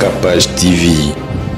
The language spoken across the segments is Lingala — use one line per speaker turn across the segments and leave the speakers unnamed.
Capage TV.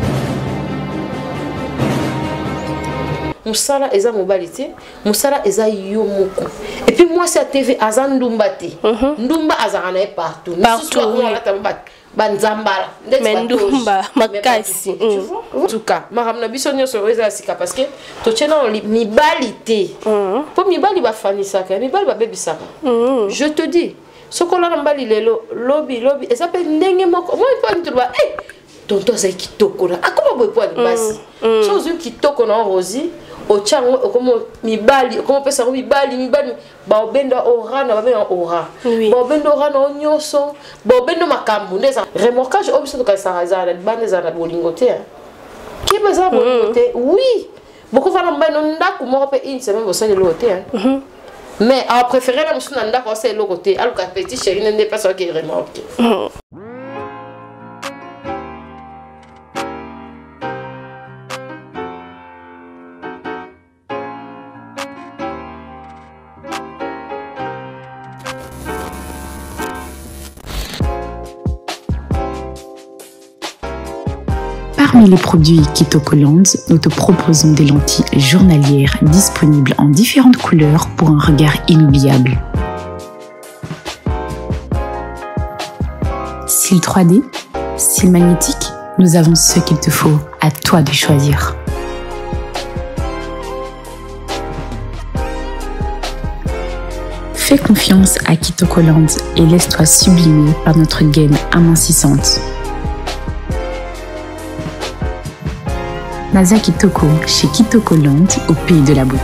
Moussala eza mobilité, Moussala eza yomoko. Et puis moi c'est TV azan ndumba te. Ndumba azana partout.
Partout.
Banzambala.
Mais ndumba makasi.
En tout cas, maramna biso nyoso eza sika parce que to tchena mibalité. Pour mibali ba fanisaka, mibali ba bebisaka. Je te dis, sokola mbali lelo lobby et ça peut ndenge moko. Moi pas du tout ba tonton c'est kitoko na. Akoma boy poa basi. Chose kitoko na Rosie. Ochango comme mibali comme pesa mibali ba obendo orana ba bena ora ba obendo orana onyoso ba obendo makambu ndeza remorquage obiso to kasaraza baneza na bolingote qui beza bolingote oui beaucoup fana mbano ndaku mo pe une semaine bo sale lote mais a préféré la musuna ndaku sale lote aluka petit chéri ne pas ça qui remorque.
Parmi les produits Kitokoland, nous te proposons des lentilles journalières disponibles en différentes couleurs pour un regard inoubliable. Style 3D, style magnétique, nous avons ce qu'il te faut, à toi de choisir. Fais confiance à Kitokoland et laisse-toi sublimer par notre gaine amincissante. Naza Kitoko chez Kitokoland au pays de la beauté.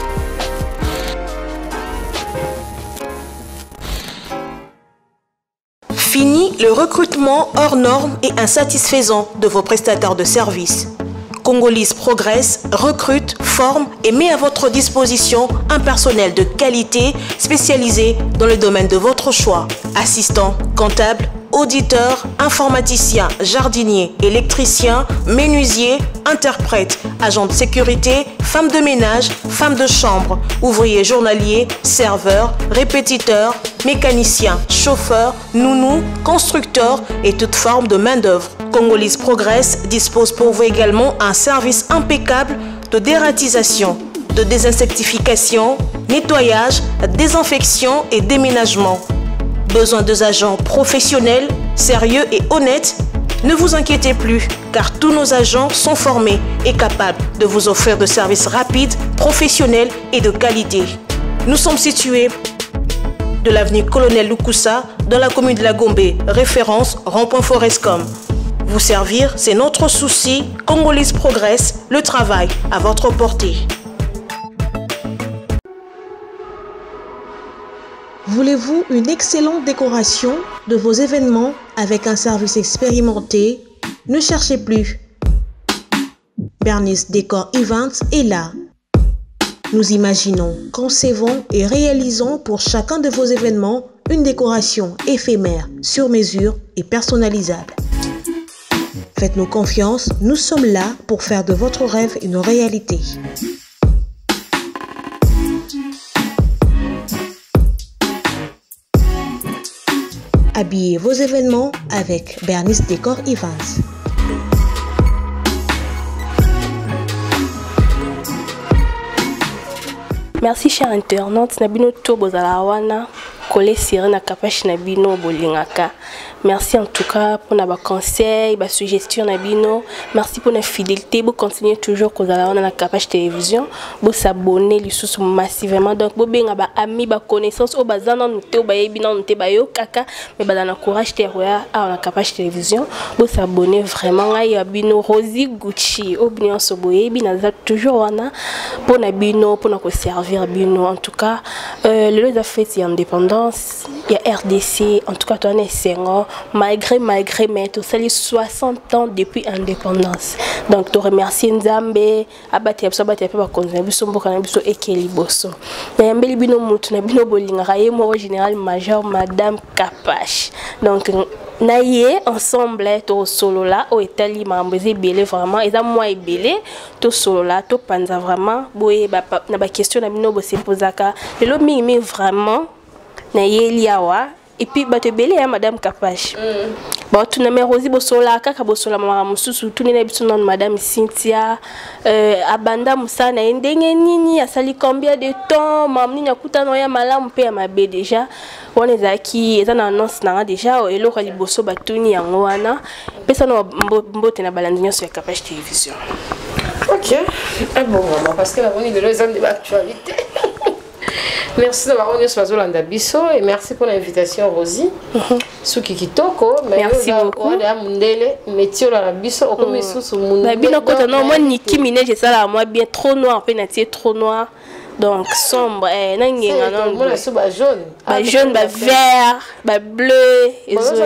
Fini le recrutement hors norme et insatisfaisant de vos prestataires de services. Congolese progresse, recrute, forme et met à votre disposition un personnel de qualité spécialisé dans le domaine de votre choix. Assistant, comptable, auditeur, informaticien, jardinier, électricien, menuisier, interprète, agent de sécurité, femme de ménage, femme de chambre, ouvrier journalier, serveur, répétiteur, mécanicien, chauffeur, nounou, constructeur et toute forme de main-d'œuvre. Congolese Progress dispose pour vous également un service impeccable de dératisation, de désinsectification, nettoyage, désinfection et déménagement. Besoin de agents professionnels, sérieux et honnêtes? Ne vous inquiétez plus, car tous nos agents sont formés et capables de vous offrir de services rapides, professionnels et de qualité. Nous sommes situés de l'avenue Colonel Lukusa, dans la commune de la Gombe, référence rond-point Forescom. Vous servir, c'est notre souci. Congolese Progress, le travail à votre portée. Voulez-vous une excellente décoration de vos événements avec un service expérimenté? Ne cherchez plus. Bernice Décor Events est là. Nous imaginons, concevons et réalisons pour chacun de vos événements une décoration éphémère, sur mesure et personnalisable. Faites-nous confiance, nous sommes là pour faire de votre rêve une réalité. Habillez vos événements avec Bernice Décor Events.
Merci chers internautes, Nabino Tobozalawana, collé siré na Capage Nabino Bolingaka. Merci en tout cas pour nos conseils, nos suggestions Nabino. Merci pour notre fidélité. Vous continuez toujours qu'on a la Capage Télévision. Vous s'abonnez les massivement. Donc vous bien amis, ba connaissances, au bazan nous te baébina nous te bayo kaka, mais dans le courage terroir à la Capage Télévision. Vous s'abonnez vraiment à Yabino Rosie Gucci. Au bien se boyer, bien toujours wana pour Nabino pour nous servir Bino. En tout cas, le lieu d'affaires c'est indépendance. Il y a RDC. En tout cas, toi on est 5 ans. Malgré, mais tout ça, 60 ans depuis l'indépendance. Donc, tu remercies Nzambe, abati abati pa konza biso mboka na biso ekeli boso. Na yambeli bino mutu na bino bolinga ye mo général major madame Capage. Donc naie ensemble to solo là au etali mambeze belé vraiment et ça moi belé to solo là to panza vraiment boye ba na ba question na bino bo se posaka. Le mi vraiment na ye liawa. Et puis, bah, tu es belle, madame Capage. bon tu n'aimes Rosie bosola kaka bosola mama mususu tu nina biso non madame Cynthia abanda musana ndenge nini asali combien de temps mamni nyakuta no ya malamu pe ya mabe déjà on ezaki eza na annonce na déjà eloko liboso batuni yango wana pesa no mbote na balandi nyonso ya Capage Télévision.
Ok, bon maman parce que la bonne de l'actualité. Merci d'avoir venu sur Zolanda Bisso et merci pour l'invitation Rosie. Suki kitoko,
merci beaucoup.
Métier la Bisso au comme sous mon.
Bah bien côté non moi Niki Minaj ça là moi bien trop noir peu natie trop noir. Donc sombre nangi ngana
moi la souba jaune.
Bah jaune bah vert, bah bleu et zo.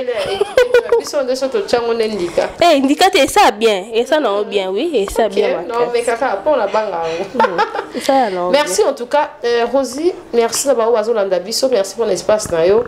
Bisso de soto chango ndika.
Ndika c'est ça bien et ça non bien oui et ça bien.
Non mais kaka pour la banga.
Ça non.
Merci en tout cas Rosie, merci d'avoir Zolanda Bisso, merci pour l'espace na yo.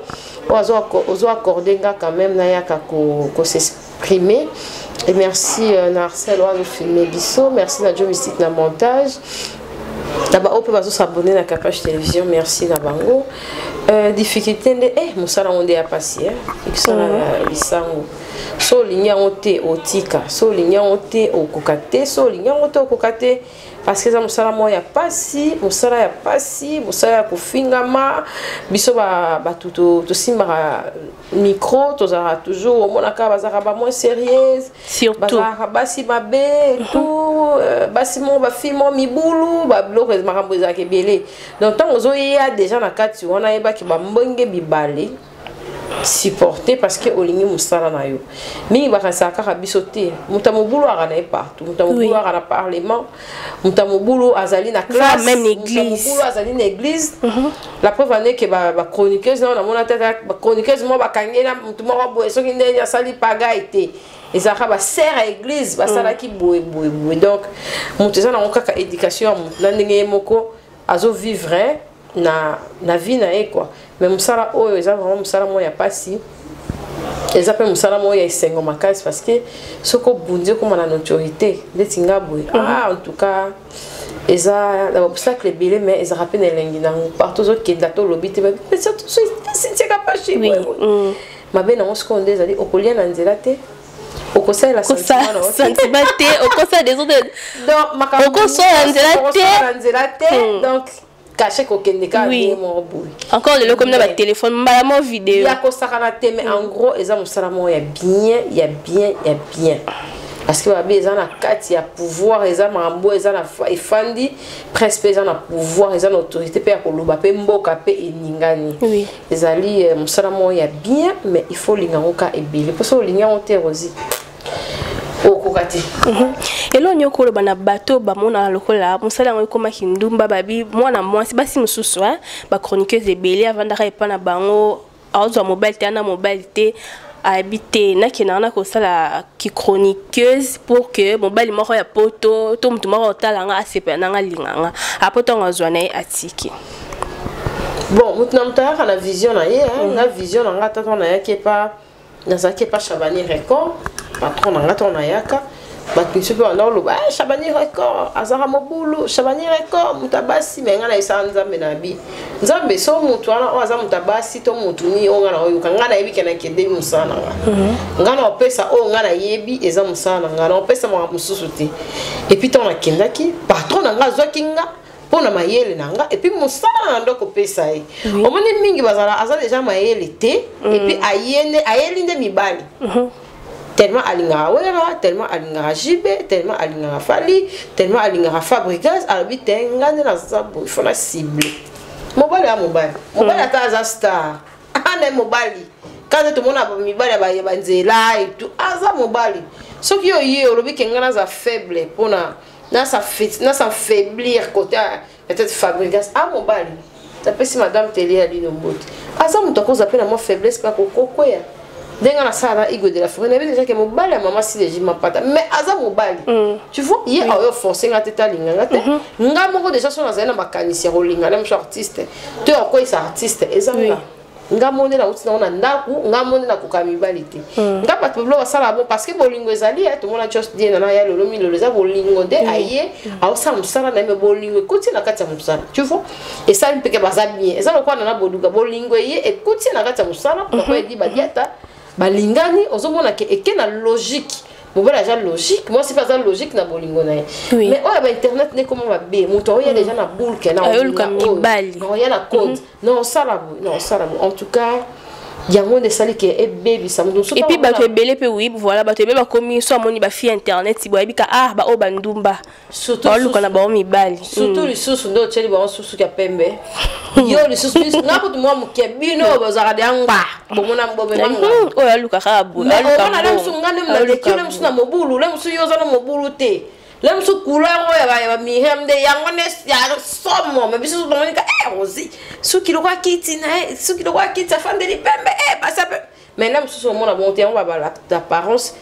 Ozo accorder quand même na yaka ko s'exprimer. Et merci Narcel de filmer Bisso, merci na Joe Mystique na montage. D'abord on peut s'abonner à Capage Télévision, merci na bango. Difficulté de musala onde ya passer ikisala lisango. So linya ote otika, so linya ote okokate, so linya ote okokate. Parce que ça musala mo ya pasi, musala ya pasi, musala ya kufingama, biso ba to simba micro, to za toujours monaka bazaka ba moins sérieuse,
surtout
basi mabe tout basi mo ba filmo mibulu ba bloko makambo za kebele. Donc tant ozo ya déjà na kati wana yeba ki ba mbonge bibale supporter parce que olingi musala na yo mingi bakasaka kabisote mutamubulu akana partout mutamubulu akana parlement mutamubulu azali na classe
même église
mutamubulu azali na église la preuve année que ba chroniqueuse na mona tata ba chroniqueuse mo bakangela mutu mo boye soki ndeni asali paga été ezaka ba sert à église basala ki boye donc mutu za na kaka éducation na ndenge moko azo vivre na vie na e quoi mais musala oyo eza vraiment musala mo ya pasi eza pe musala mo ya isengo makasi parce que soko bunzi comme na notoriété letinga boy en tout cas eza la obstacle belé mais eza rappelle elengi na partout zo kenda to lobité mais surtout c'est Capage oui mabe na mosiko ndeza di okolia na nzela te okosa la
sentiment te okosa des autres
donc makamo
okosa nzela te
donc caché kokendeka
oui. Encore le comme na téléphone mbala vidéo
ya kosakana te mais en gros eza musala mo ya bien parce que babi eza na kati ya pouvoir eza mambo eza na efandi presque eza na pouvoir eza na autorité pe ya koloba pe mboka pe eningani
oui
ezali musala mo ya bien mais il faut linga ngoka ebele parce que linga ngote Rosie okokati
elo nyoko lo bana bato ba mona lokola musala ngo koma kindumba babi mwana mwasi basi mususu ba chroniqueuse ebele avandaka epana bango azo mobile te na mobile te habiter na kina ko sala ki chroniqueuse pour que mobile moko ya poto to mutu moko talanga asepa na linganga apoto ngazwa na atiki
bon mutu na mutaka na vision na ye na vision na ngata to na yake pa na zake pa Chabani Record patron na ngata na yaka bakinso pe wana loba Chabani Record azara mobulu Chabani Record mutabasi menga na isanza menabi nzambe so mutu wana oza mutabasi to mutu ni onga na oyo kanga yebi kana kende musana ngana opesa o ngana yebi eza musana ngana opesa mwa mususu te et puis ton akendaki patron na ngazo kinga pona mayele nanga et puis musana ndoko pesa yi omoni mingi bazala aza déjà mayele te et puis ayeli nde mibali tellement alinga wera tellement alinga jibe tellement alinga fali tellement alinga fabrigas albi tengane na zabu il faut la cible mobali ataza star ane mobali quand tout le monde a mibali ba nzela et tout aza mobali soki yo ye olobi kengana za faible pona na sa faiblir côté peut-être fabrigas mobali tapé si madame télé ali no mbote aza mutoko za pena mo faiblesse pa kokoko ya denga na sala igo de la forêt n'avait déjà que mobali maman si les ma pata mais aza mobali tu vois hier ayo forcé ngate talinga ngate ngamo déjà son na makanisi rolinga même artiste tu quoi est artiste ezanga ngamo na uti na ndaku ngamo na kukamibali te ngapa peblo basala bon parce que bolingo ezali tout le monde a just dit na ya lolo mi lolo za bolingo de aye au sa musala na me bolingo kuti na kati ya musala tu vois et ça impeke baza bien eza lokwa na boduga bolingo ye ekuti na kati ya musala kwa di badiata balingani ozomona ke eke na logique mobile déjà logique moi c'est pas ça logique na bolingo na mais oh ba internet ne comment va bé moto ya déjà na boule que na on ya na code non ça là en tout cas il y a moins de salles qui est baby ça
et puis ba tebele pe oui voilà ba tebele ba komi so moni ba fi internet si boyebi ka ah ba o bandumba surtout ba luka na ba mibali
surtout les sous ndo tsheli ba sous ka pembe yo les sous na ko moi mukebino bazara de anga bomona mbobe manga
o ya luka ka bu
na na msungane mna kile msuna mobulu le msu yoza na mobulu te le msu kulango ya mihemde yangone ya somo me biso domoni ka rosi su kilo kwa kiti na su kilo kwa kiti afande li pembe ça peut mais là msu so mona monter on va l'apparence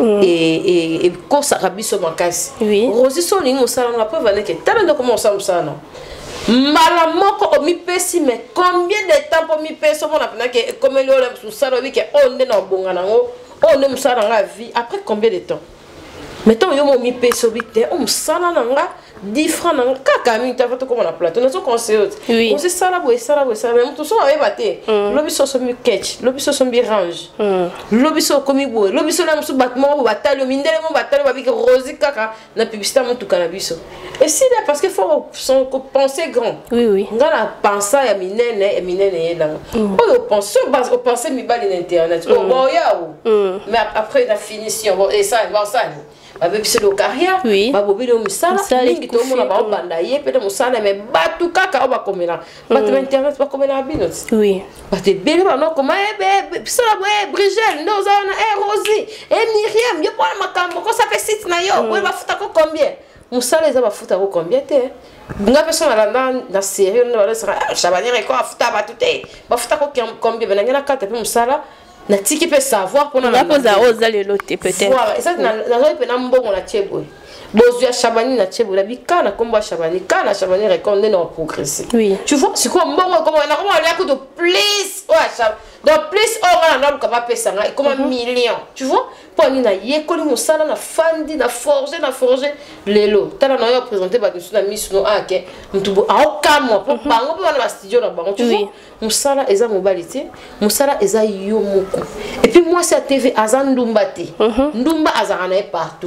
et kosa kabiso makasi rosi so lingi musala na preuve ane ke tala ndo comment ça musala mala moko o mi pesi mais combien de temps pour mi pesi mona pena ke comme le musala wi ke on ne na bonga nango on ne musala nga vie après combien de temps mettons yo mo mi peso bité on sala nanga 10 francs nanga kaka mi ta foto comme na plateau na so conseil on se sala bo même tout so ave baté lobi so so mi catch lobi so so mi range lobi so komi bo lobi so na so battement bo batalo mindele mo batalo babiki rosi kaka na publicité mo tout cannabis et si là parce que faut penser grand ngana pensa ya minene yela o penser mi bali internet bon ya mais après la finition bon et ça c'est le carrière babobi le musala mingi to mona ba banda ye pe de musala mais batu kaka ba komela batu internet ba komela bino batu bele ba no koma sala bo Brigel ndo zona Rosie Myriam yo pour makambo ko ça fait site na yo ba futa ko combien musala za ba futa ko combien te nga personne na série on va dire Chabani ko futa ba tuté ba futa ko combien ben ngana kata pe musala na tiki peut savoir pour
na posa oza le loté peut-être
voilà et ça na pe na mbongo na tchebo bozu ya Chabani na tchebo la bika na komba Chabani kana Chabani reconnaît non progresser tu vois c'est quoi mbongo comment on a coup de plus donc plus on a ka ba pesa nga comme un million tu vois pour ni na yekoli musala na fandi na forger lelo tala na yo présenter ba dessus na miss no ake mtubo aokamo pour bango pour na studio na bango tu vois musala eza mobilité musala eza yo moko et puis moi c'est TV azandumba te ndumba azana partout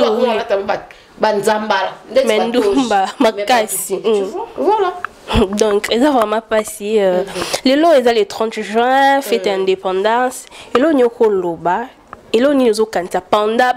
banzambala
ndumba makasi
tu vois voilà.
Donc, ils ont vraiment passé. Les lots, ils ont le 30 juin, fête indépendance. Et là, nous avons loba. Et là, nous avons quand pendant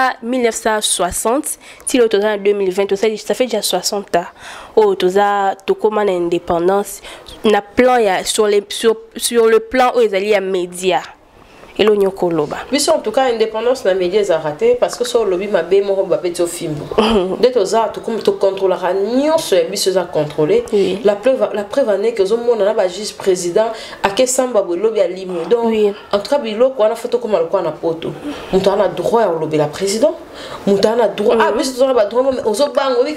1960, si le total en 2020, ça fait déjà 60 ans. Oh, tout ça, tout comme l'indépendance. On a plan sur le plan où ils allaient à médias. Et là, nous avons loba.
Mais en tout cas, l'indépendance, les médias ont raté parce que sur le lobby, ma bé, mon robot, c'est au film. Dès que ça, tout comme tu contrôles, nous sommes bis à contrôler. La preuve est que nous avons un juste président à quel samba le lobby à limé. Donc, en tout cas, bilo quoi, on a photo comme le quoi, on a poto. Nous avons droit au lobby la président. Nous avons droit. Ah, mais nous avons droit. Aux autres banques, oui,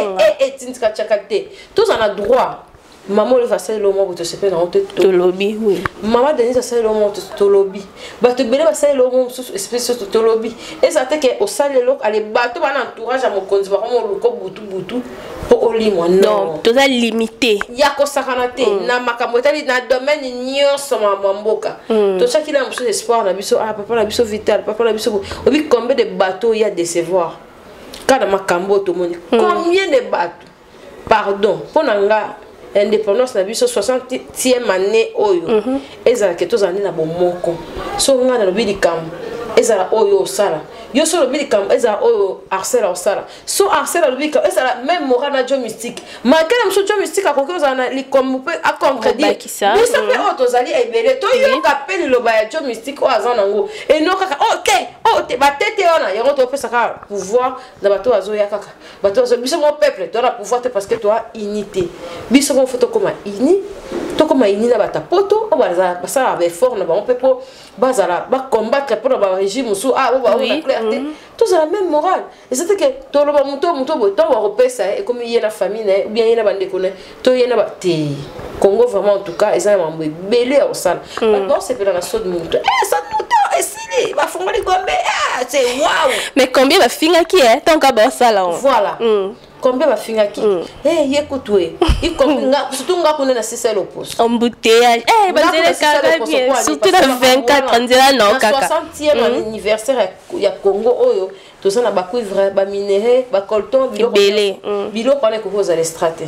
tous on a droit. Maman le va saler le moment où tu sais pas dans ton
lobby oui
maman Denise va saler le moment ton lobby bah tu belé va saler le moment espèce de ton lobby et ça te que au saler le aller bateau va entourage à mon conzi va comment le ko butu pour oli moi non
tout ça limité
ya ko sakanate na makamotali na domaine nyonso mamboka to chaque il a un espoir na biso ah papa na biso vital papa na biso obi combien de bateaux il y a décevoir quand makambo to moni combien de bateaux pardon pour nanga indépendance na biso 60e année oyo ezala ke tozana na bomoko so nga na lobili kam ezala oyo sala yo so lobili kam ezala oyo harcèle osala so harcèle lobili kam ezala même moral na jo mystique malgré na jo mystique akoki ozala na likom pe a contredire ça fait otozali ebele to yo kapeli loba ya jo mystique o azana ngo et non kaka OK te batete ona yango to pesa ka pouvoir na bato azo ya kaka bato azo biso mon peuple to na pouvoir te parce que toi unité biso mon photo comme ini to comme ini na bata poto o baza basala ba effort na ba on peut pas bazala ba combattre pour ba régime sous ah ba on a clarté tous la même morale et c'était que to lo ba muto bo to wa repesa et comme il y a la famille ou bien il y a bande connaît to y na ba te Congo vraiment en tout cas ils ont belé au sale maintenant c'est pour la saute muto ça muto et si ba fonga les gombe ah c'est waouh
mais combien va finga qui est tant qu'à ça là
voilà combien va finga qui écoute-toi surtout nga connait na c'est l'opposé
embouteillage bien surtout dans 24 on dirait non kaka
60e anniversaire ya Congo oyo tout ça na ba cuivre ba minerai ba colton bilo kone ko cause les strates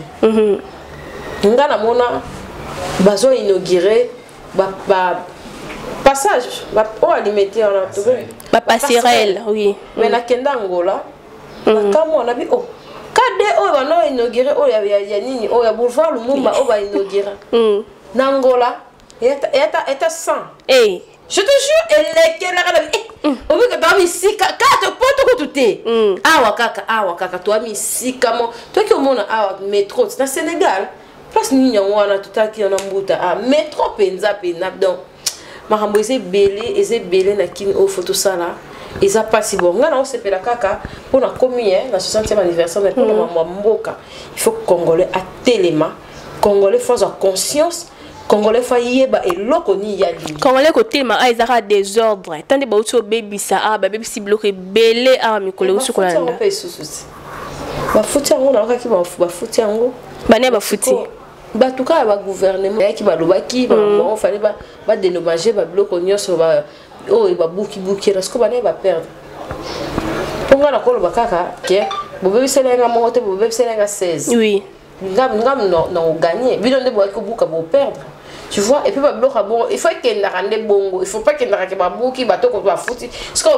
nga na mona bazo inaugurer ba passage ba o alimenter on a trouvé
ba passerelle oui
mais na kenda Angola na kamo na bi o kade o ba no inaugurer o ya nini o ya boulevard Lumumba o ba inaugurer na Angola eta 100 je te jure elle est là o bi ka ta mi sika ka to poto ko tuté awa kaka to mi sika mo to ki o mona awa métro na Sénégal place ni wana tutaki na mbuta métro penza donc makambo eze belé na kini o photo sala eza pasi bon nga na o sepela kaka pona komi na 60e anniversaire mais pona mboka il faut congolais à téléma congolais faut avoir conscience congolais faut yeba eloko ni ya li
congolais ko téléma a ezaka désordre tande ba uti obebisa ba bebisi bloqué belé mikolo usu kolanda
ba futi yango na kaki ba futi yango
bane ba futi
ba tuka ba gouvernement ya ki ba lobaki ba bon fallait ba dénommager ba bloco nyonso ba o ba buki parce que bane ba perdre ponga na kolo bakaka ke bobe selenga moto bobe selenga 16
oui
ngam non gagner bino nde bo ko buka bo perdre tu vois et puis ba bloc bon il faut que na rende bongo il faut pas que na ke ba buki ba to ko ba futi parce que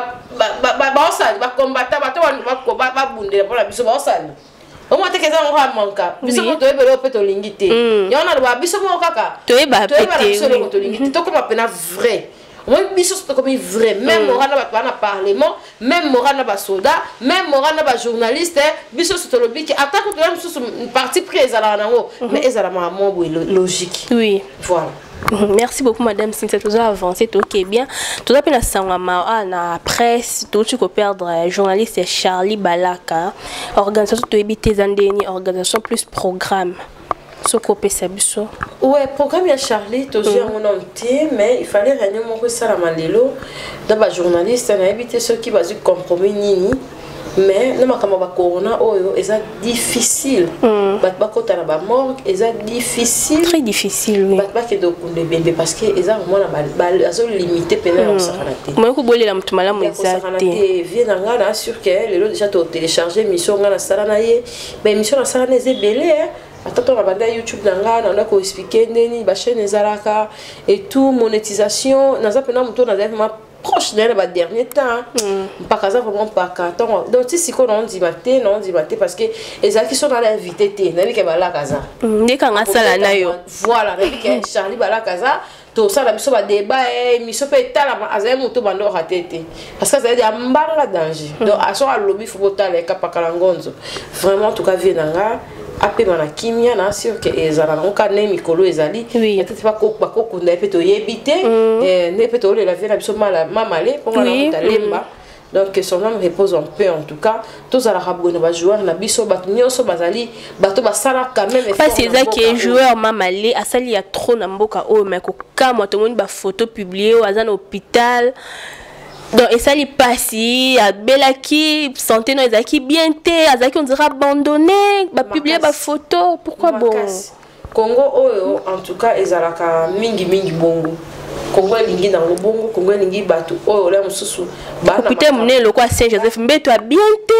ba osali ba combattre ba to ba bundela pour la biso ba osali au moins que ça on va manquer biso ko to ebelo peto lingité ya on a ba biso mo kaka
to e ba
pété to ko ba pena vrai moi biso to comme vrai même morana ba na parlement même morana ba soldat même morana ba journaliste biso to lobi ki attaque to même sous parti pris à la nango mais ezala ma logique
oui
voilà.
Merci beaucoup madame Cynthia, tout ça avancé tout ok bien. Tout ça pena sanga na presse, tout tu ko perdre journaliste Charlie Balaka, organisation to ebité zandeni, organisation plus programme. Ce qu'on peut sabiso.
Ouais, programme ya Charlie to j'ai mon nom mais il fallait réunir mon ça la malelo dans ba journaliste na ebité ceux qui va compromis nini. Mais non makama ba corona oyo eza difficile bat ba kota na ba morgue eza difficile
très difficile oui
bat ba ke do kunde bembe parce que eza vraiment na ba azo limité pena na sakanate
moi ko bolela mutu malamu exacte
vie na ngana sur que lelo déjà to télécharger mission ngana sala na ye ba mission na sala na ezebele attends na banda YouTube na ngana on a ko expliquer ndeni ba chaîne ezalaka et tout monétisation na za pena mutu na vraiment proche de la dernier temps pas casa vraiment pas carton donc si on dit maté parce que les qui sont dans l'invité té na que bala casa
ndeka sala na yo
voilà que Charlie bala casa to ça la biso ba débat miso pe tala azay muto bando ratete parce que ça dit ambanga danger donc à so lobby faut botala kapakala ngonzo vraiment en tout cas vienanga après mana kimia na sûr que ezala na okane mikolo ezali peut-être pas ko ko na peut yebité ne peut ole la vie na biso mala mamale pour la talemba donc son nom repose en paix en tout cas tous à la rabona ba joueur na biso ba nyonso bazali bato basala quand même
pas c'est ça qui est joueur mamale asali ya trop na mboka o mais ko kama to moni ba photo publier au azan hôpital. Donc, et ça, il passe, à Belaki, santé, non, ils bien té, Azaki, on dirait abandonné, bah, publier ma photo, pourquoi bon?
Congo, en tout cas, ils ont mingi bongo. Congo, lingi dans le bongo, Congo, lingi batu, là, on se sous.
Putain, mon le quoi, Saint-Joseph, mais toi, bien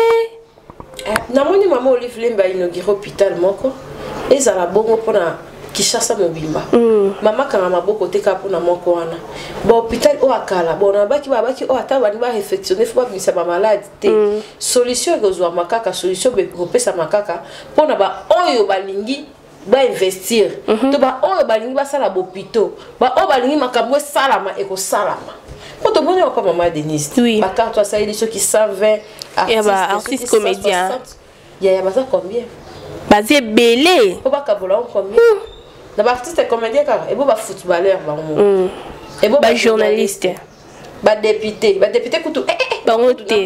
té.
Namoni, maman, Olive Lemba, inauguré hôpital, moko, et ils ont bongo pour la. Kishasa mobimba mama kanga maboko teka pona moko wana ba hôpital o akala bona baki o ataba ni ba réfectionner faut pas bisa ba malade te solution ezwa makaka solution be kopesa makaka pona ba oyo balingi ba investir to ba oyo balingi ba sala bopito ba o balingi makambo salama eko salama poto bona ko mama Denise ba carte ça il ceux qui 120
artistes comédiens
ya ba ça combien
basé belé
faut pas kabola combien na ba artiste comédien car et ba footballeur ba mo et
ba journaliste
ba député kutu
ba oté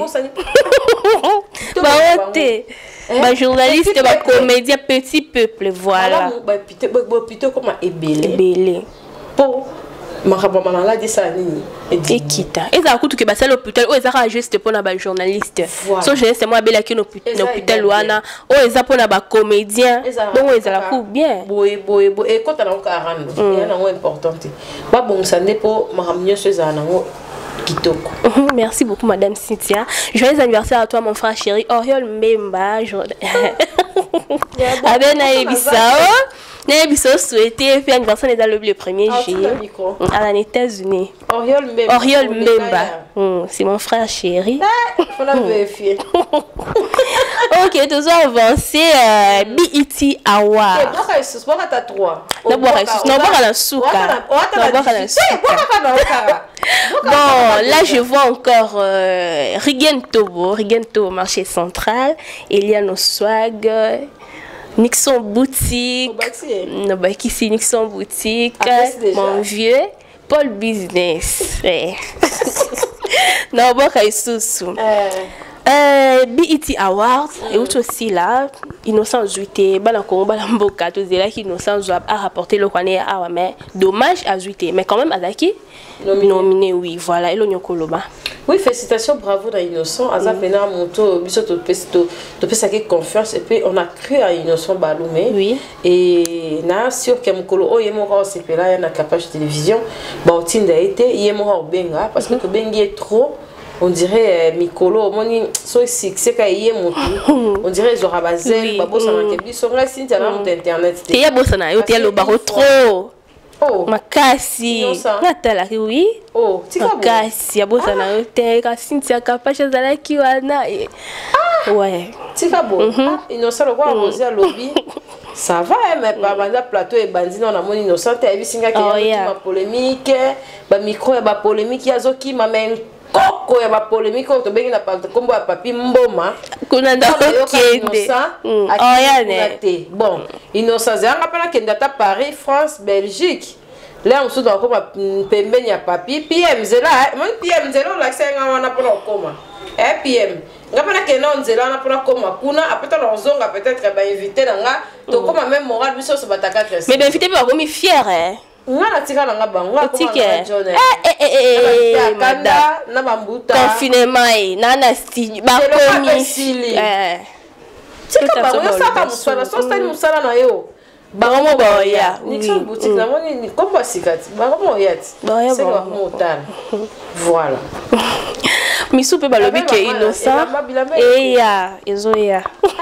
ba oté ba journaliste ba comédien petit peuple voilà
ba pité comme ebelé
belé
pour Mahabamala de Sani.
Et quitte. Et ça a coûté que c'est l'hôpital. Oh, ils ont juste pour les journalistes. So, c'est moi, Bella, qui est l'hôpital. Oh, ils ont pour les comédiens. Donc, ils ont bien.
Et quand on a un carrément, il y a un important. Bon, ça n'est pas Mahamio Sezanango.
Merci beaucoup, Madame Cynthia. Joyeux anniversaire à toi, mon frère chéri. Oriol Mbemba. Avec Naïbissa souhaité faire anniversaire le 1er juillet à les États-Unis. Oriol Mbemba. C'est mon frère chéri.
On a vérifié.
Ok, tous avancé. BET Award. Bon, là je vois encore Rigento marché central, Eliano Swag, Nixon boutique, Nixon boutique, mon vieux Paul Business. Non, bon, BET Awards et aussi là innocent Zuité balanko balamboka tous là qui innocent a rapporté le connaît ah mais dommage à Zuité mais quand même Azaki nominé oui voilà et l'onyokoloba.
Oui, félicitations, bravo à Innocent. Azapena Monto, Bissoto Pesto, de Pesake confiance. Et puis on a cru à Innocent Baloumé.
Oui.
Et na sur Kemkolo, oh, Yemora, c'est là, il y a une capacité de télévision. Bah, Tinda été, Yemora Benga, parce que Bengi est trop. On dirait Mikolo, on dirait Zorabazel, Babo Sanakebi, son là, si tu as internet.
Tu as besoin de le barreau trop. Oh, Makasi. Natala, oui.
Oh,
Makasi, a besoin de te, Cynthia capable de la kiwana. Ouais.
Tikabo. Innocent le roi rosé à lobby. Ça va, mais par banda plateau et bandit on a mon innocent et bisinga qui a polémique, ba micro et ba polémique ya zoki ma men koko ya ba polémique to bengi na pa kombo ya papi mboma.
Kuna ndako kende.
Bon, innocent zanga pana kenda ta Paris, France, Belgique. Là on se doit comme pembeni ya papi PM zela, mon PM zela l'accès ngana pona koma. PM ngapana kena nzela na pona koma kuna apeta na zonga peut-être ba invité nga to koma même moral biso so bataka tres
mais invité ba komi fier hein
ngana tika na ngaba ngwa
ko madame
na bambuta
confinement na na sti ba komi
tika ba yo saka musala so stani musala na yo
Baromo Boya,
Nixon boutique, la monnaie, comme Sikati, Baromo Yat, c'est quoi montagne. Voilà.
Misu pe balobi ke innocent et ya ezoya.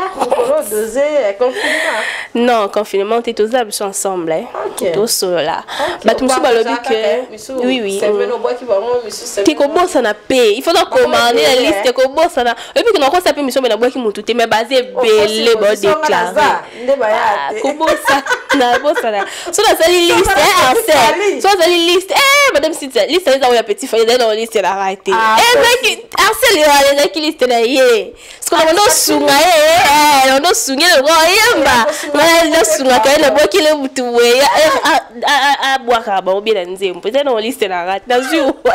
Non, confinement t'es tous là ensemble hein. Tous là. Ba tu misu balobi ke oui. Ti ko bossa na paix. Il faut donc commander la liste ko bossa na. Et puis que non ko ça pe misu na bois ki mutu te mais basé belé bo déclarer. Ko bossa na bossa na. So na sali liste en fait. So sali liste madame Cynthia, liste ça ya petit feuille dans liste la raté. Harcèle les qui liste là yé. Parce qu'on a sunga on a sunga le roi yamba. On sunga quand le bois qui le mutué à boire ba bien nzembo. Peut-être on liste la rate. Na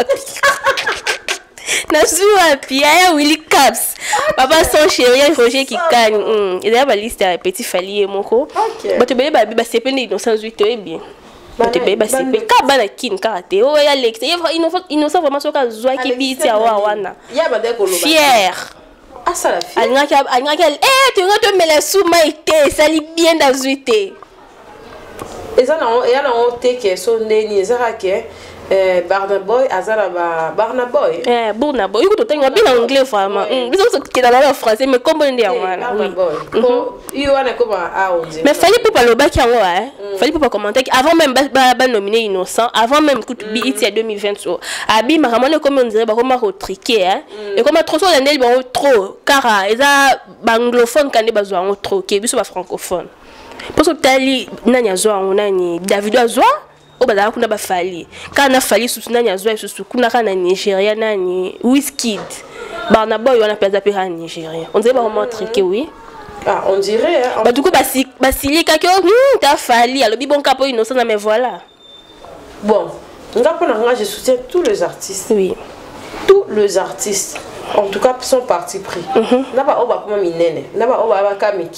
puis Willy Caps. Papa son chéri Roger qui gagne. Il y a ba liste petit falier moko. Ba te bele ba c'est peine innocent 8 et bien. Tu peux passer ka bana kin karate o ya lex innocent vraiment so ka zwa ki biti awa wana fier
ça la fier
alingaki tu rentres mais la souma était ça li bien dans zuité
ezana on te ke so ndeni ezara ke Barnaboy azala ba Barnaboy
Barnaboy iko to tenga bien anglais vraiment biso so ki dans la français mais comme on dit wana oui
yo wana ko ba aonzi
mais fallait pas le bac en hein fallait pas commenter avant même ba nominer innocent avant même coup BET 2020 abi maramone comme on dirait ba comme retriquer hein et comme trop so l'année bon trop car eza anglophone quand ba zo trop ke biso ba francophone parce que tali nani azwa nani David azwa o bazala kuna bafali kana fali susu nani azwa susu kuna kana Nigeria nani Wizkid Barnaboy wana peza pe ha Nigeria on dirait vraiment triqué oui
on dirait
bah du coup basili kake ta fali alobi bon capo innocent mais voilà
bon ngapona je soutiens tous les artistes
oui
tous les artistes en tout cas sont partis pris naba oba kuma minene naba oba ba kamikie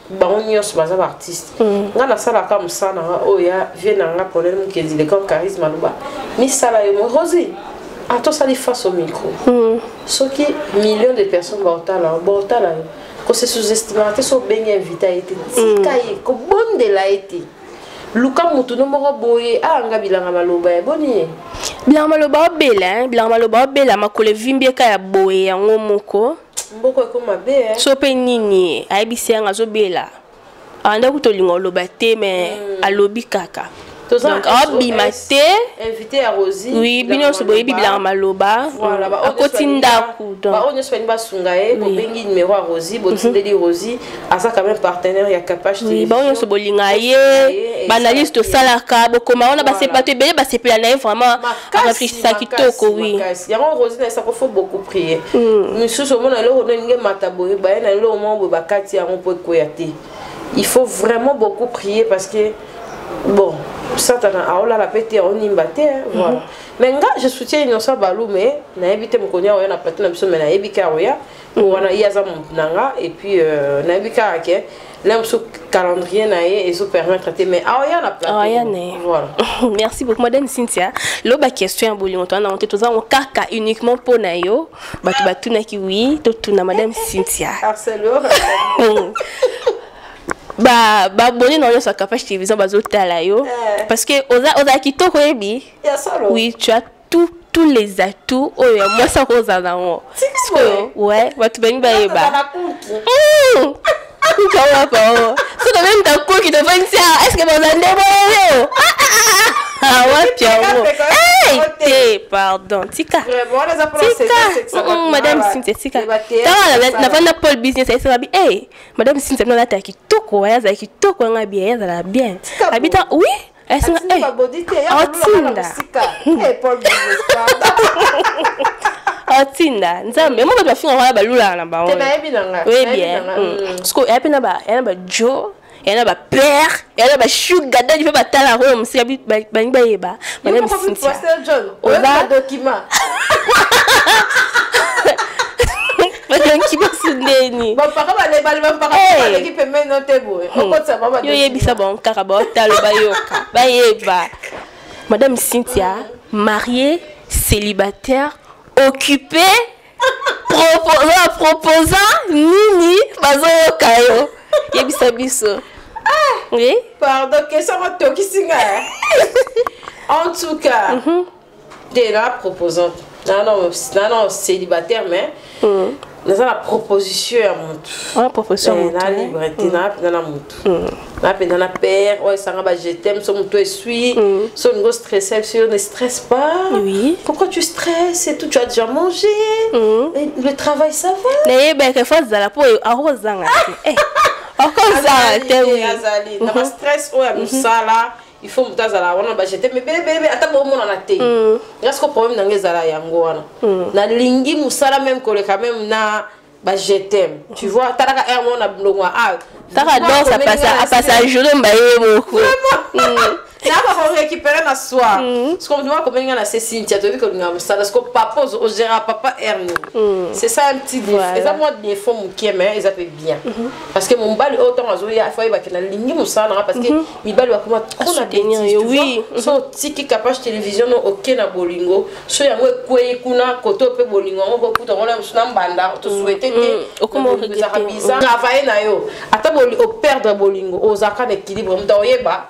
bango nyonso baza ba artiste nga na sala ka musana oya viena nga Colonel Mukendi le comme charisme aluba mi sala yo mo Rosie ato sali face au micro soki millions de personnes baotala ko se sous-estimer so bengi invité a été tikaye ko bonde la été luka mutu no moko boye anga bilanga maloba ya boni
bilanga maloba obela bilanga maloba obela makole vimbi ka ya boye yango moko
mboko ko mabe
so pe nini ayebisi anga zo bela anda kutolinga loba te mais alobi kaka donc abima te
invité à Rosie
oui bino so boye bilanga maloba akoti ndaku donc
ba onyo speni ba sungae ko bengi numéro à Rosie botindeli Rosie asa quand même partenaire ya Capache
oui ba onyo so bolinga ye banaliste salaka bokoma ona basepato ebele basepela na vraiment réfléchissa kitoko oui
yango Rosie na ça faut beaucoup prier monsieur so mona lo nge mataboye ba na lo mo bo bakati yango po koyate il faut vraiment beaucoup prier parce que bon Satana aola la pété on imbaté voilà mais nga je soutiens Innocent Balou mais na éviter mon konya oya na plateau na biso mais na ebika oya wana yaza nanga et puis na ebika ke là sur calendrier na et so permettre mais oya na plateau voilà
merci beaucoup madame Cynthia loba question ya bolingo to na on te toza on kaka uniquement pour na yo batu na ki oui to tuna madame Cynthia
harcèlement
ba boni na sa Capache télévision bazotala yo parce que oza kitoko ebi oui tu as tous les atouts oyo moi ça rosa na ngo ouais batu bani ba yeba Comment pas? C'est quand même ta cour qui te fait ça. Est-ce que vous en avez? Ah ouais, Hey, pardon, Tika. Tika, Madame Cynthia, Tika. T'as pas Paul business, ça va bien. Hey, Madame Cynthia, non là t'as qui toko, ya za qui toko nga bien, ça va bien. Habita, oui. Est-ce que hey,
Paul business.
Tinda nzambe mo ba finga wala balula na ba
on
oui bien sko ya pena ba jo yana ba père yana ba sugar daddy ba tala home si ba yeba madame Cynthia
Pasteur John oza document
qui va se donner.
Bon, par contre, les balles, par contre, l'équipe est maintenant tebo. On compte ça, maman.
Yo yebisa bon karaba talo bayoka. Bayeba. Madame Cynthia, mariée, célibataire, occupée, proposant, nini, bazoyoka yo. Yebisa biso. Oui.
Pardon, question de Tokisinga. En tout cas, t'es là proposante. Non, célibataire, mais nous avons la proposition à mon
la proposition
à la liberté, dans la moto. Dans la père, ouais, ça va, je t'aime, son moto essuie, son gros stressé, ne stresse pas.
Oui.
Pourquoi tu stresses et tout, tu as déjà mangé. Le travail, ça va.
Mais ben, que fois, ça la peau, arrosant. Encore ça, t'es oui.
Dans le stress, ouais, ça là. Il faut que tu aies un jeter mais bébé attends bon mon na té est-ce que problème dans les ala yango wana na lingi musala même que quand même na ba jeter tu vois taraka er mon na blongwa ah
taka donc ça passe à jour mbaye beaucoup
ça va récupérer na soir parce qu'on doit comme na c'est Cynthia tu veux que nous ça parce que papa au gérant papa erni c'est ça un petit défaut et ça moi des fois mon qui mais ils appellent bien parce que mon bal autant azoya faut ba que na lingi musala parce que il bal va comment trop na tenir oui so tiki Capache télévision OK na bolingo so yango kwei kuna koto pe bolingo ngo kuta ngona musuna mbanda to souhaiter que comment ça bizarre travailler na yo ata boli au perdre bolingo aux accords d'équilibre mdoyeba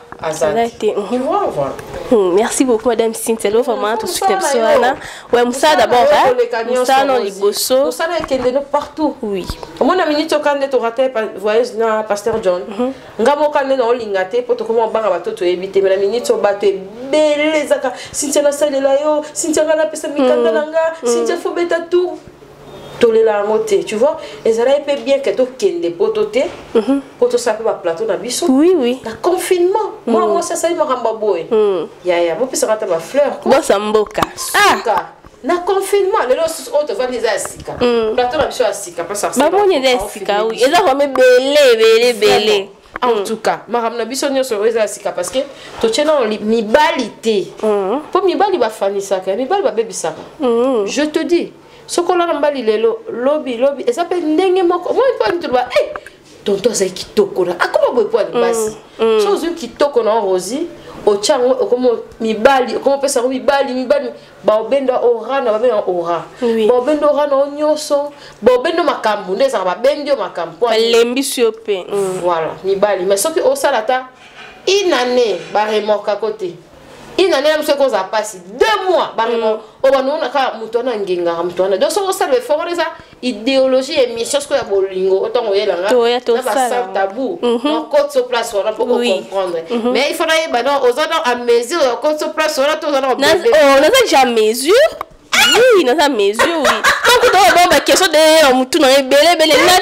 merci beaucoup Madame Cynthia vraiment tout ce que tu ouais Moussa d'abord Moussa non liboso
Moussa na kende partout
oui
mon ami to kande to rater voyage na Pasteur John ngamo kande na olingate poto comment banga batoto ebite mais la minute to bato belé zaka Cynthia na salela yo Cynthia na pesa mikanda nanga Cynthia faut beta tout tolela moté tu vois et ça là peut bien que to kende pototé poto ça peut pas plateau na biso
oui
la confinement moi ça il m'a ramba boy ya mo pesa kata ba fleur
quoi ça mboka
na confinement les autres vont les asika plateau na biso asika pas ça
ba moni asika oui et là on met belé
en tout cas maram na biso nyonso eza asika parce que to tchena mibalité pour mibali ba fanisaka mibali ba bebisaka je te dis ce qu'on a mbali lelo lobby et ça peut ndenge moko moi pas tu vois tonton azali kitoko na akoma boye po alibasi so ozwi kitoko na rosi ochango okomo mibali okomo pesa ngo mibali baobendo ora na babenga ora baobendo ora na onyoso baobendo makambu ndeza babendio makambu
balembi siope
voilà mibali mais soki osala ta inane ba remorka côté inane na msoko za pasi 2 mois ba remorka obanona ka mutona ngenga mutona donc so osala effort eza idéologie émission ce que ya bolingo autant oyelanga na ba sans tabou donc côté sur place on peut comprendre mais il faudrait bah non aux autres à mesure côté sur place on a tout on
a déjà mesure oui dans sa mesure oui donc on a question de mutu na belé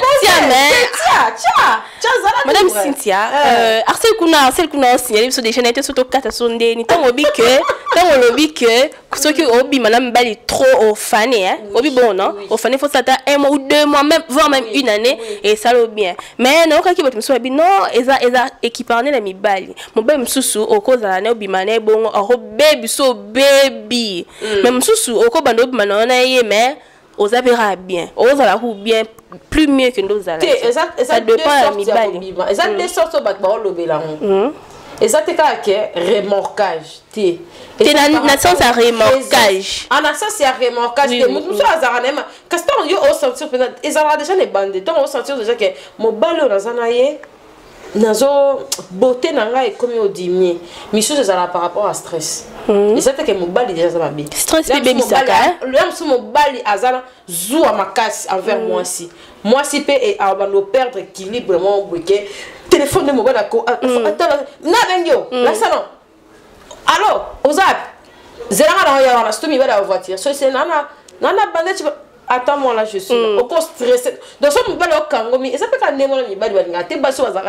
Madame Cynthia Arcel kuna signalé sur des chaînes surtout 4 sonde ni tant obi que ceux qui obi madame bali trop au fané hein obi bon non au fané faut s'attendre 1 mois ou 2 mois même voire même une année et ça le bien mais non quand qui bote mso non eza équiparné la mibali mon bébé msusu okoza la ne obi mané bon o baby so baby même msusu okoba ndo mané na ye mais aux verra bien aux ala ou bien plus mieux que nous allons ça dépend à mibali
ça des sortes ba lobela exact que remorquage té
na sens à remorquage
en sens à remorquage de mutu azara nema caston yo au sentir peut-être ils ont déjà les bandes donc au sentir déjà que mo balo nazana ye nazo beauté nanga et comme au dimier misu ça par rapport à stress et ça que mon bali déjà ça va bien
stress bébé misaka
l'homme sur mon bali azala zou à ma casse envers moi si peut et à perdre équilibre mon bouquet téléphone de mon bali attends na bengyo la salon alors ozap zera na ya na stomi bala voiture so c'est nana bandette attends-moi là je suis au cause stressé donc ça me bala kangomi et ça peut quand nemo ni bali balinga te baso azaka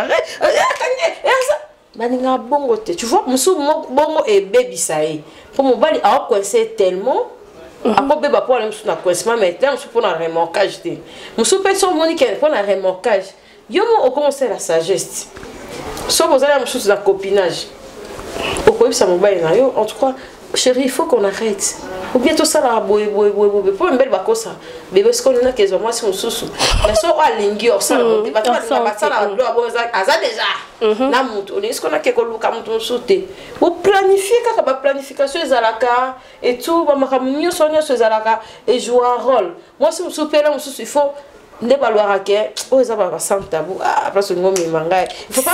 baninga bongo te tu vois musu bongo et baby saé pour mon bali a coincé tellement après bébé pour aller musu na coincement mais là musu pour na remorquage te musu personne monique pour na remorquage yo mo commencer la sagesse so vous allez musu na copinage au quoi ça mon bali na yo en tout cas chérie il faut qu'on arrête ou bien tout ça là boy pour une belle bakosa bébé ce qu'on a que moi si on sous mais so alingi or ça on va ça là aza déjà na mutu on est ce qu'on a que koluka mutu sauter pour planifier quand ba planification ezalaka et tout ba makamunyo sonyo ezalaka et jouer un rôle moi si on soupela on sous il faut ne pas loir que oh ça va sans tabou après ce ngomi manga il faut pas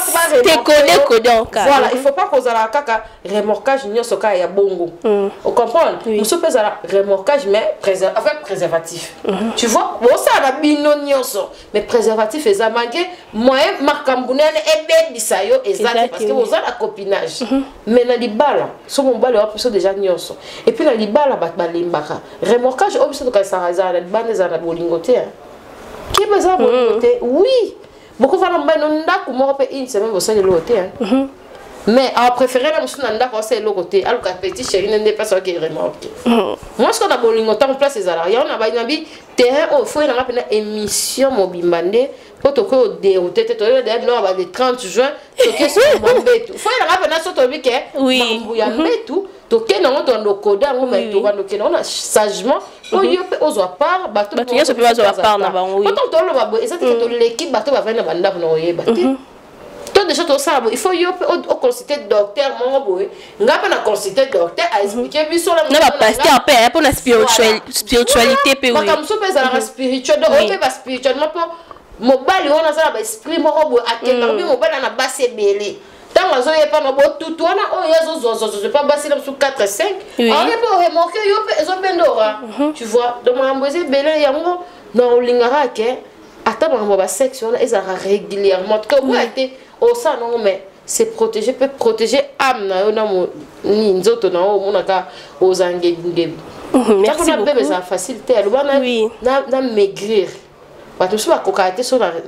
voilà il faut pas qu'on a kaka remorquage nyoso ka ya bongo on comprend nous sommes à remorquage mais avec préservatif tu vois bon ça la bino nyoso mais préservatif et zamangé moyen makambunene et baby sayo exact parce que vous avez la copinage mais na libala so mon bala on déjà nyoso et puis na libala ba limbaka remorquage obso to ka saraza la bande za na bolingote qui besoin de côté oui beaucoup de femmes n'ont pas comment peut une semaine au sein de l'hôtel mais à préférer la machine n'ont pas c'est le côté alors que petit chéri n'est pas ça qui remarque moi ce qu'on a bolingo temps place les salariés on a pas une terrain au faut il y a une émission mobimbande pour te que dérouter te d'ailleurs le 30 juin to que c'est mombetu faut il y a pas ça to bi que oui mombetu to que non to no koda ngo mais to bando que non sagement o yo pe ozo part bato
ya so pe ozo part na ba oui
bato to lo ba et ça que to l'équipe bato ba vena banda na oyeba to déjà to ça il faut yo pe o consulter docteur mon boy ngapa na consulter docteur a expliquer biso la
na ba pasteur pe pour la spiritualité pe oui
comme so pe za la spirituel donc on peut pas spirituellement pour mobali on a ça ba esprit mon boy akenda bi mobali na basse belé tant on a pas no tout on a oh yazo je pas basé sur 4 5 on peut remarquer yo pe zo bendora tu vois donc on a belé yango non lingara ke attends on va sexe on a régulièrement que moi été au ça non mais c'est protéger peut protéger âme na yo na mo ni nzoto na o monaka aux angengebe merci beaucoup bébé ça facilité na maigrir parce que je suis cocaïté sur na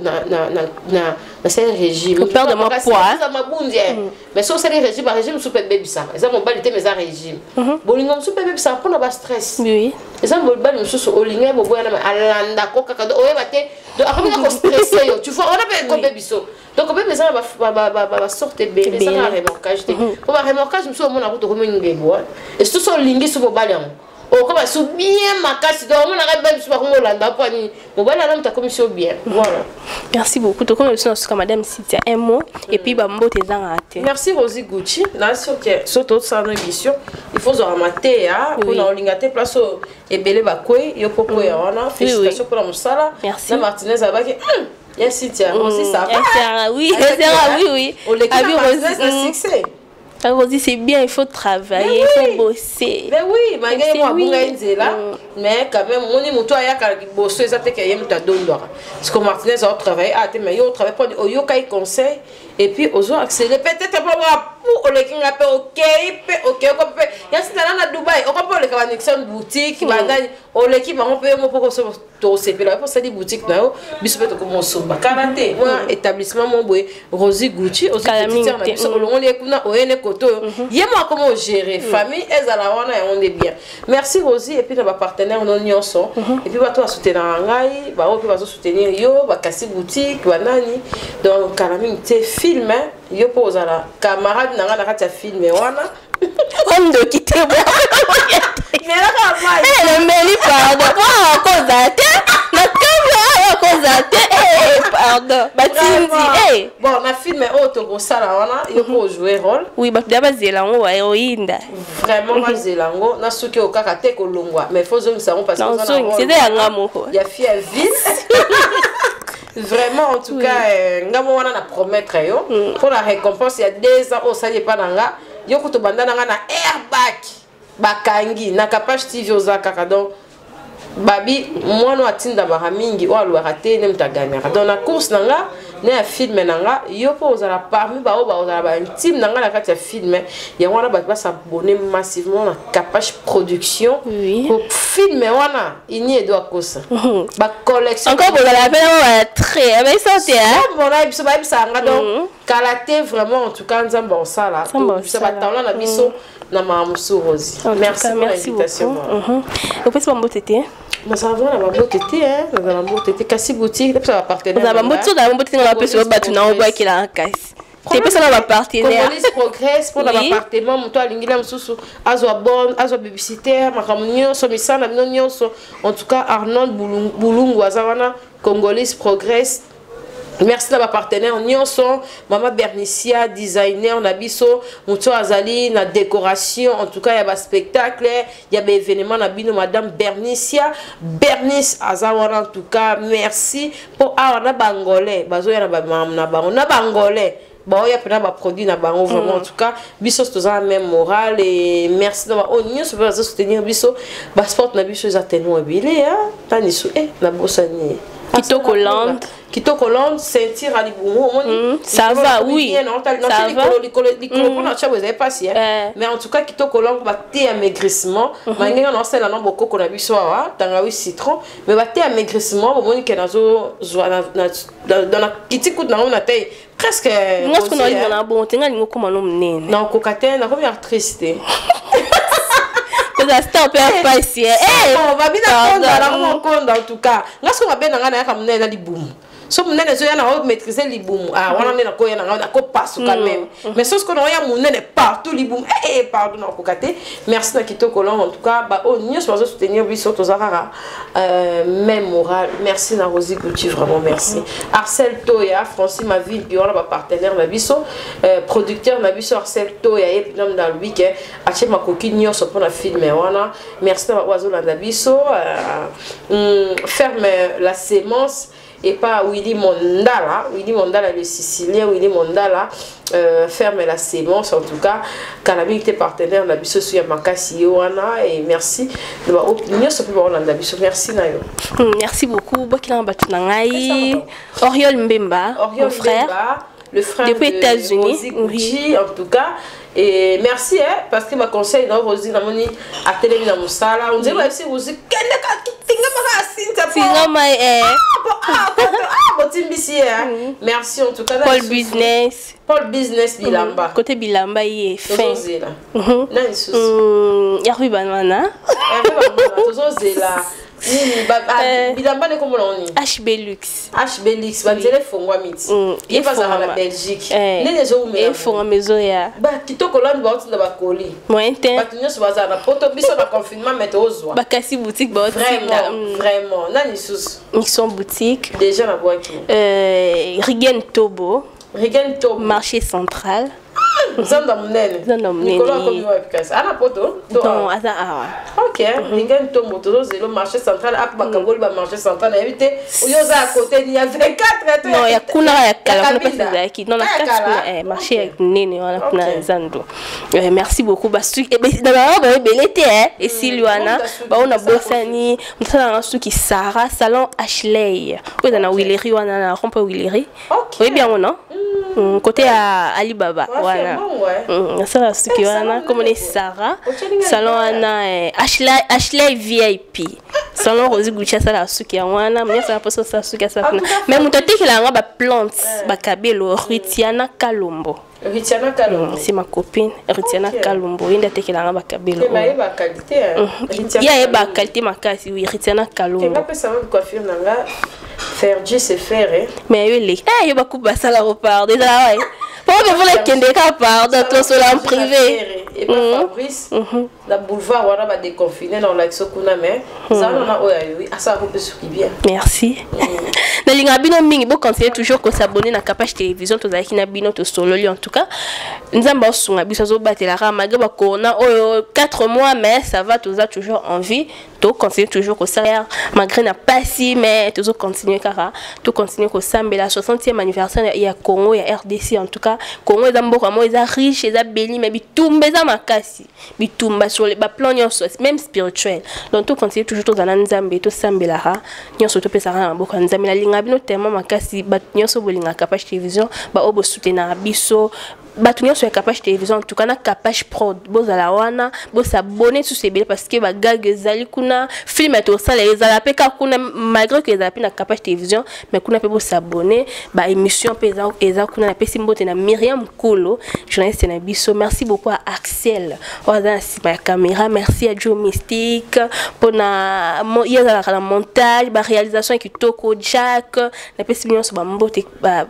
c'est régime
perd de mon poids
ça m'a bondi mais sur c'est régime par régime super baby ça ça mon balité mais ça régime bolingo super baby ça pour na stress
oui
ça mon bal sur olinga bo boya na alanda coca o ebate donc après on stressé tu vois on a pas comme baby so donc bébé ça va sortir bébé ça na remorquage pour remorquage monsieur mon na route comme ngebo et tout ça lingi sur mon bal comme ça bien makasi donc on a même pas comme Olanda pani on va la ta commission bien voilà.
Merci beaucoup to comme sur madame Cynthia un mot et puis ba mbote ezanga te.
Merci Rosie Gucci na sur que surtout ça émission il faut zo ramater hein pour na olingate place ebele bakwe yo popo ya wana félicitations pour la musala na Martinez abaki yes Cynthia aussi ça va
oui oui
on les Rosie succès.
Rosie, c'est bien, il faut travailler, il faut bosser.
Mais oui, malgré moi, mais quand même, on est monté à bosser, ça fait qu'il y a un don d'or. Parce que Martinez a travaillé, mais il a travaillé pour au yokai conseil, et puis aux autres accéléré. Peut-être pas pour le qui appelle OK, il y a un Dubaï, on peut le faire une boutique, on l'équipe, on peut me pour c'est pour ça des boutiques là, bisous comme on s'en va. Karaté, établissement mon boy, Rosie Gucci, aussi on les moi comment gérer famille et on est bien. Merci Rosie et puis nos partenaires on y sont et puis toi soutenir ngai ba on va soutenir yo ba kasi boutique ba nani donc Calamine te film yo pose la camarade na nga na film wana
on de quitter
mais là
elle me pardon cause na pardon batindi
bon na film auto ko sala wana yo ko jouer rôle
oui ba bazela ngo wa héroïne
vraiment bazela ngo na suki o kaka te ko longwa mais faut zo ça parce que ça
c'était un ngamo
il y a fiel vite vraiment en tout cas ngamo wana na promettre yo pour la récompense il y a 2 ans au sali pas nanga yo ko to bandana nga na airbag bakangi na kapage TV ozaka donc babi mwana atinda ba mingi o alwa te ne mutaganya donc na course nanga na film nanga yo po ozala parmi ba o ba ozala ba intime nanga na kati ya film ya wana ba s'abonner massivement na capage production pour film wana ini edo akosa ba collection
encore ozala pena très avec ça te hein
bon là biso ba bisanga donc kalaté vraiment en tout cas nzamba osala ça ba tala na biso na mamusu Rosie merci pour l'invitation
au fait pas mboté
mais ça va la beauté hein la beauté kasi boutique ça va partenaire
la beauté dans la beauté on va passer au batu na oba qui la casse c'est pas ça va partenaire
Congolais progresse pour l'appartement moto alingila msusu azwa bonne azwa publicitaire makamunyo so misana minonyo so en tout cas Arnold Bulungu azawana Congolais progresse. Merci à ma partenaire Nyonso, Maman Bernicia, designer, Nabiso, Mouto Azali, la décoration, en tout cas il y a des spectacles, il y a des événements, Nabino, Madame Bernicia, Bernice Azawara en tout cas, merci pour Awana Bangolais, Bazo ya na Bangolais. Bon, il y a plein de produits vraiment en tout cas, Bisso c'est la même morale et merci d'avoir on se peut soutenir Bisso, sport na Bisso ils atténuent billet hein, tanisu na bossani. Kitoko Hollande, sentir à l'Iboumo.
Ça va, oui. Ça va.
Mais en tout cas, Kitoko Hollande va thé amaigrissement. Malgré on a celle là beaucoup qu'on a vu soir, tangawi citron, mais va thé amaigrissement. Au moment où dans la petite coup de on a taille presque.
Moi ce qu'on a dit on a bon, tenga lingo comme un homme né.
Non, cocaté, na comme électricité.
Ça stop pas ici.
On va bien d'accord en tout cas. Là ce qu'on va bien dans la comme na liboum. So munene zo yana o maîtriser liboum wana nena ko yana na ko passe quand même mais ce qu'on a munene partout liboum pardon na ko kate merci na Kitoko Hollande en tout cas ba o nyos pas soutenir biso to zakara même moral merci na Rosie Gucci vraiment merci Arcel Toya Francis ma ville qui on ba partenaire na biso producteur na biso Arcel Toya et puis dans le week-end ache ma coquille nyos pour la film wana merci na oiseau na biso ferme la sémence et pas Willy Mondala le Sicilien Willy Mondala ferme la sémence en tout cas Calamine était partenaire la biso sur Makasi wana et merci de ma opinion sur plus la biso merci nayo
merci beaucoup Bokila Batu nangai Oriol Mbemba mon frère
le frère
depuis
de
États-Unis
oui. En tout cas et merci hein, parce que ma conseil dans Rosie dans mon à télé dans mon salle on dit aussi Rosie merci en tout cas Paul Business Bilamba
côté Bilamba il est fin
Yarbi
banana
bilamba ne comme on
HB Lux.
HB Lux banzele fongwa miti il va à la Belgique nene zo me
e fonga mezo ya
ba kitoko landi ba otinda ba koli
moyen
ba tunyo so baza na poto biso na confinement mais ozwa
ba kasi boutique ba otinda
vraiment nani sus
ils sont boutique
déjà na boaki
Rigen Tobo marché central.
Zanda munene. Nicolas comme ana poto.
Non, asa
OK, Rigen Tobo to zelo marché central ap bakaboli ba marché central na éviter oyoza à côté il y a 24
non, ya kuna ya kala kuna pesa ki non na kasi marché nene wana kuna zando. Merci beaucoup bastu et dans ba belete et Silwana ba on a bossani mtana suki Sarah salon Ashley. Vous na Willery wana na rompe Willery. Oui bien non? Côté à Alibaba voilà. Ça va ce qui wana comme les Sarah salon ana Ashley VIP salon Rose Gucci ça la suki wana mais ça passe ça suki ça même mutati ki la ngaba plante ba kabelo Ritiana Kalombo.
Ritiana Kalombo
c'est ma copine Ritiana Kalombo inda tekela ngaba kabelo
mais ba qualité
il y a ba qualité makasi oui Ritiana Kalombo
nga pesa ma coiffure nanga faire Dieu c'est faire
mais yo ba coupe ça la repart déjà ouais pour les kende ka part dans tout cela en privé
et pas Fabrice la boulevard wana ba déconfiné dans l'action kuna mais ça on a oui à ça repose qui bien
merci na linga bino mingi bo continuer toujours ko s'abonner na Kapach télévision to zaki na bino to solo en tout cas nzamba osunga biso zo batela ra maga ba corona 4 mois mais ça va toujours en vie to continuer toujours ko salaire malgré na pas si mais to continuer kara to continuer ko sambela 60e anniversaire ya Congo ya RDC en tout cas Congo est mboka mo eza riche eza beli mais bitumba eza makasi bitumba sur les plans nyonso même spirituel donc to continuer toujours to zana nzambe to sambela ha nyonso to pesa na mboka nzambe la linga bino tellement makasi ba nyonso bolinga Kapach télévision ba obo soutenir biso batunya sur Kapach télévision en tout cas na Kapach prod bozala wana bo s'abonner sur ces parce que ba gag ezali kuna film to sala ezala peka kuna malgré que ezala na Kapach télévision mais kuna pe bo s'abonner ba émission pesa eza kuna na pesi mbote na Myriam Kolo journaliste na biso merci beaucoup à Axel oza na la caméra merci à Joe Mystique pour na yeza la montage ba réalisation kitoko Jack na pesi nyonso ba mbote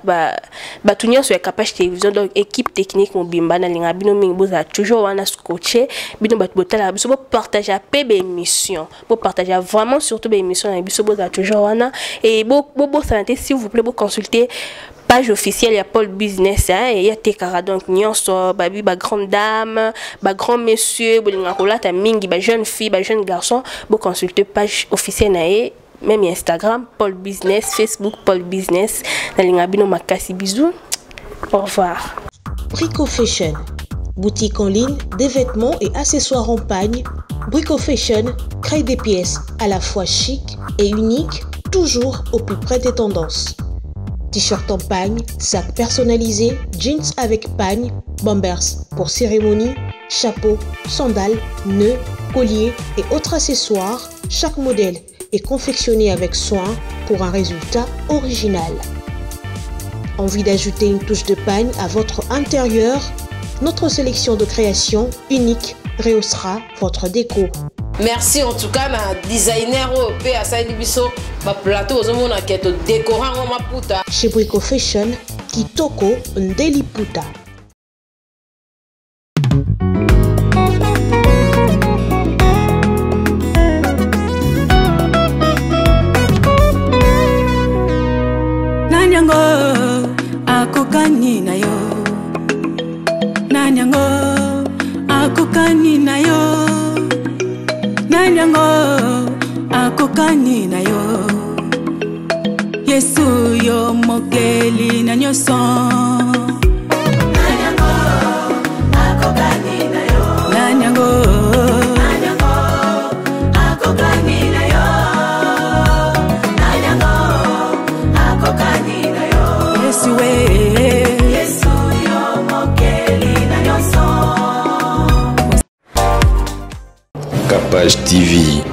ba tunya sur Kapach télévision donc équipe technique mobimba na linga bino mingi boza toujours wana scotché bino bat botala biso bo partager pe be émission bo partager vraiment surtout be émission na biso boza toujours wana et bo santé s'il vous plaît bo consulter page officielle ya Paul Business et ya tekara donc nyonso babi ba grande dame ba grand monsieur bolinga kolata mingi ba jeune fille ba jeune garçon bo consulter page officielle na même Instagram Paul Business Facebook Paul Business na linga bino makasi bisous au revoir.
Brico Fashion, boutique en ligne des vêtements et accessoires en pagne. Brico Fashion crée des pièces à la fois chic et uniques, toujours au plus près des tendances. T-shirt en pagne, sacs personnalisés, jeans avec pagne, bombers pour cérémonie, chapeaux, sandales, nœuds, colliers et autres accessoires. Chaque modèle est confectionné avec soin pour un résultat original. Envie d'ajouter une touche de pagne à votre intérieur? Notre sélection de créations unique rehaussera votre déco.
Merci en tout cas na designer OP à Saïd Bisso, ba plateau aux hommes qui est décorant en maputa.
Chez Brico Fashion, Kitoko Ndeliputa.
Akokani na yo nanyango akokani na yo nanyango akokani na yo Yesu yo mokeli na nyoso nanyango akokani na yo nanyango akokani na yo nanyango akokani na yo Yesu
Kapach TV.